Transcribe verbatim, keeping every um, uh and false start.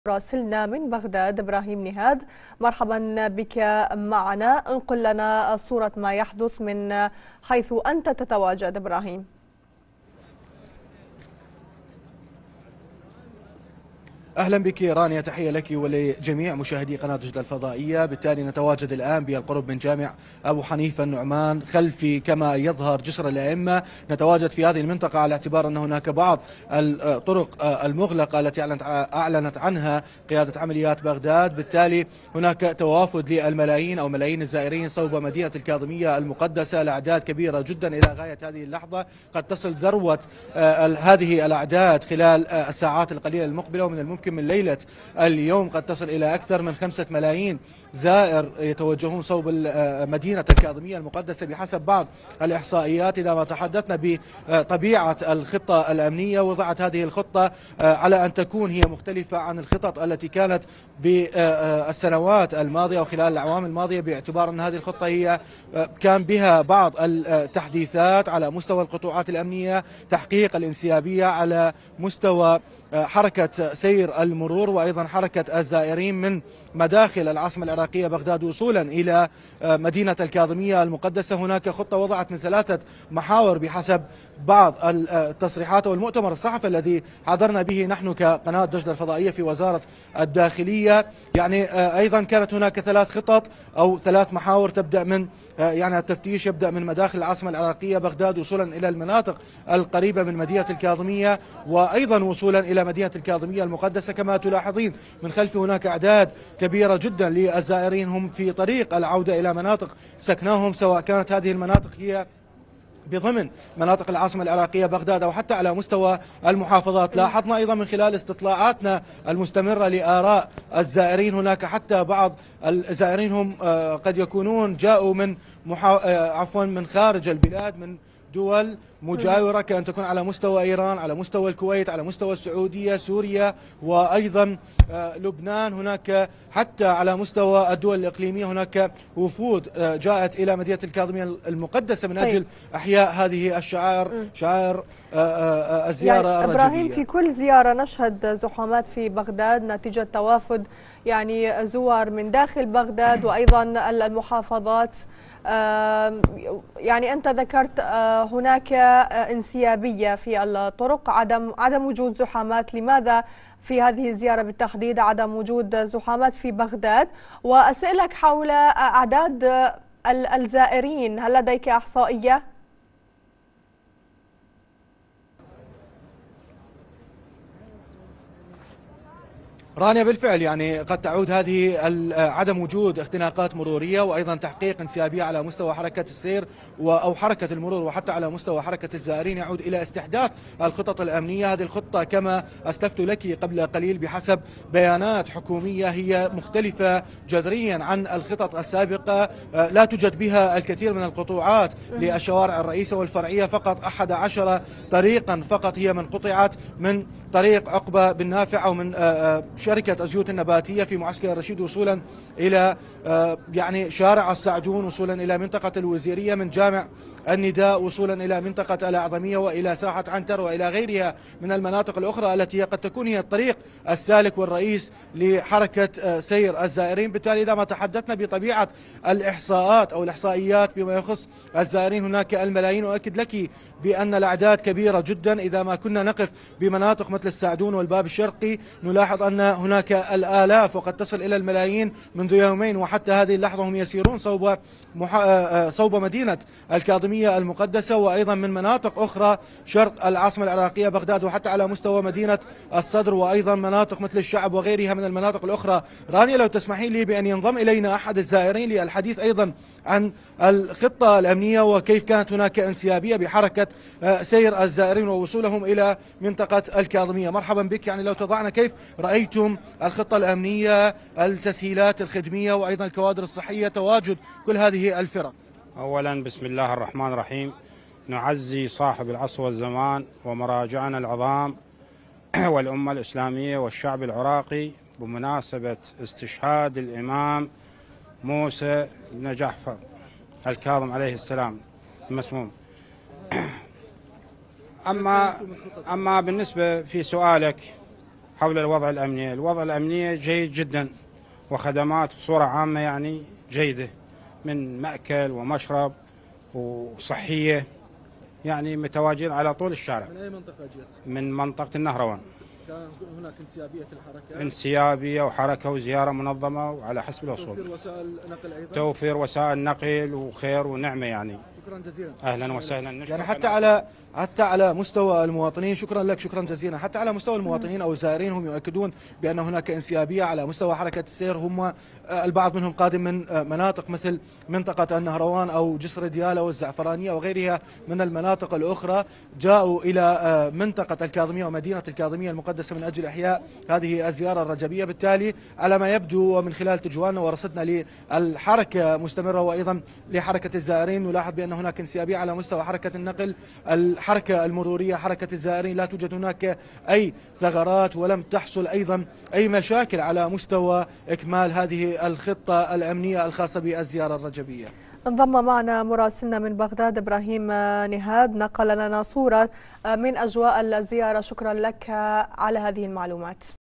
راسلنا من بغداد إبراهيم نهاد، مرحبا بك معنا. انقل لنا صورة ما يحدث من حيث أنت تتواجد إبراهيم. أهلا بك رانيا، تحية لك ولجميع مشاهدي قناة دجلة الفضائية. بالتالي نتواجد الآن بالقرب من جامع أبو حنيفة النعمان، خلفي كما يظهر جسر الأئمة. نتواجد في هذه المنطقة على اعتبار أن هناك بعض الطرق المغلقة التي أعلنت عنها قيادة عمليات بغداد. بالتالي هناك توافد للملايين أو ملايين الزائرين صوب مدينة الكاظمية المقدسة، الأعداد كبيرة جدا إلى غاية هذه اللحظة. قد تصل ذروة هذه الأعداد خلال الساعات القليلة المقبلة، ومن الممكن من ليلة اليوم قد تصل إلى أكثر من خمسة ملايين زائر يتوجهون صوب مدينة الكاظمية المقدسة بحسب بعض الإحصائيات. إذا ما تحدثنا بطبيعة الخطة الأمنية، وضعت هذه الخطة على أن تكون هي مختلفة عن الخطط التي كانت بالسنوات الماضية وخلال الأعوام الماضية، باعتبار أن هذه الخطة هي كان بها بعض التحديثات على مستوى القطوعات الأمنية، تحقيق الانسيابية على مستوى حركة سير المرور، وأيضا حركة الزائرين من مداخل العاصمة العراقية بغداد وصولا إلى مدينة الكاظمية المقدسة. هناك خطة وضعت من ثلاثة محاور بحسب بعض التصريحات والمؤتمر الصحفي الذي حضرنا به نحن كقناة دجلة الفضائية في وزارة الداخلية. يعني أيضا كانت هناك ثلاث خطط أو ثلاث محاور تبدأ من يعني التفتيش يبدأ من مداخل العاصمة العراقية بغداد وصولا إلى المناطق القريبة من مدينة الكاظمية، وأيضا وصولا إلى مدينة الكاظمية المقدسة. كما تلاحظين من خلف هناك أعداد كبيرة جدا للزائرين هم في طريق العودة إلى مناطق سكناهم، سواء كانت هذه المناطق هي بضمن مناطق العاصمة العراقية بغداد أو حتى على مستوى المحافظات. لاحظنا أيضا من خلال استطلاعاتنا المستمرة لآراء الزائرين هناك حتى بعض الزائرين هم قد يكونون جاءوا من محا... عفوا من خارج البلاد، من دول مجاورة، كأن تكون على مستوى إيران، على مستوى الكويت، على مستوى السعودية، سوريا، وأيضا لبنان. هناك حتى على مستوى الدول الإقليمية هناك وفود جاءت إلى مدينة الكاظمية المقدسة من أجل إحياء هذه الشعائر، شعائر الزيارة يعني الرجبية. إبراهيم، في كل زيارة نشهد زحامات في بغداد نتيجة توافد يعني زوار من داخل بغداد وأيضا المحافظات. يعني أنت ذكرت هناك انسيابية في الطرق، عدم عدم وجود زحامات. لماذا في هذه الزيارة بالتحديد عدم وجود زحامات في بغداد؟ وأسألك حول أعداد الزائرين، هل لديك إحصائية؟ رانيا، بالفعل يعني قد تعود هذه عدم وجود اختناقات مرورية وأيضا تحقيق انسيابية على مستوى حركة السير أو حركة المرور وحتى على مستوى حركة الزائرين، يعود إلى استحداث الخطط الأمنية. هذه الخطة كما أسلفت لك قبل قليل بحسب بيانات حكومية هي مختلفة جذريا عن الخطط السابقة. لا توجد بها الكثير من القطوعات للشوارع الرئيسة والفرعية، فقط أحد عشر طريقا فقط هي من قطعت من طريق عقبة بن نافع أو من شركة الزيوت النباتية في معسكر الرشيد وصولا إلى يعني شارع السعدون، وصولا إلى منطقة الوزيرية، من جامع النداء وصولا إلى منطقة الأعظمية وإلى ساحة عنتر وإلى غيرها من المناطق الأخرى التي قد تكون هي الطريق السالك والرئيس لحركة سير الزائرين. بالتالي إذا ما تحدثنا بطبيعة الإحصاءات أو الإحصائيات بما يخص الزائرين هناك الملايين، وأكد لك بأن الأعداد كبيرة جدا. إذا ما كنا نقف بمناطق مثل السعدون والباب الشرقي نلاحظ أن هناك الآلاف وقد تصل إلى الملايين منذ يومين، وحتى هذه اللحظة هم يسيرون صوب محا... صوب مدينة الكاظمية المقدسة، وأيضا من مناطق أخرى شرق العاصمة العراقية بغداد، وحتى على مستوى مدينة الصدر، وأيضا مناطق مثل الشعب وغيرها من المناطق الأخرى. رانيا، لو تسمحين لي بأن ينضم إلينا أحد الزائرين للحديث أيضا عن الخطة الأمنية وكيف كانت هناك انسيابية بحركة سير الزائرين ووصولهم إلى منطقة الكاظمية. مرحبا بك. يعني لو تضعنا كيف رأيتم الخطة الأمنية، التسهيلات الخدمية، وأيضا الكوادر الصحية، تواجد كل هذه الفرق؟ أولا بسم الله الرحمن الرحيم، نعزي صاحب العصر والزمان ومراجعنا العظام والأمة الإسلامية والشعب العراقي بمناسبة استشهاد الإمام موسى بن جعفر الكاظم عليه السلام المسموم. أما أما بالنسبة في سؤالك حول الوضع الأمني. الوضع الأمني جيد جدا، وخدمات بصورة عامة يعني جيدة، من مأكل ومشرب وصحية، يعني متواجدين على طول الشارع. من أي منطقة جيت؟ من منطقة النهروان. كان هناك انسيابية في الحركة؟ انسيابية وحركة وزيارة منظمة وعلى حسب الوصول. توفير وسائل نقل أيضا؟ توفير وسائل نقل وخير ونعمة يعني. شكرا جزيلا. أهلا وسهلا. يعني حتى على حتى على مستوى المواطنين، شكرا لك، شكرا جزيلا. حتى على مستوى المواطنين أو الزائرين هم يؤكدون بأن هناك انسيابية على مستوى حركة السير. هم البعض منهم قادم من مناطق مثل منطقة النهروان أو جسر ديالى والزعفرانية وغيرها من المناطق الأخرى، جاءوا إلى منطقة الكاظمية ومدينة الكاظمية المقدسة من أجل إحياء هذه الزيارة الرجبية. بالتالي على ما يبدو ومن خلال تجوالنا ورصدنا للحركة مستمرة وأيضا لحركة الزائرين، نلاحظ بأن هناك انسيابية على مستوى حركة النقل، الحركة المرورية، حركة الزائرين، لا توجد هناك أي ثغرات ولم تحصل أيضا أي مشاكل على مستوى إكمال هذه الخطة الأمنية الخاصة بالزيارة الرجبية. انضم معنا مراسلنا من بغداد إبراهيم نهاد، نقل لنا صورة من أجواء الزيارة. شكرا لك على هذه المعلومات.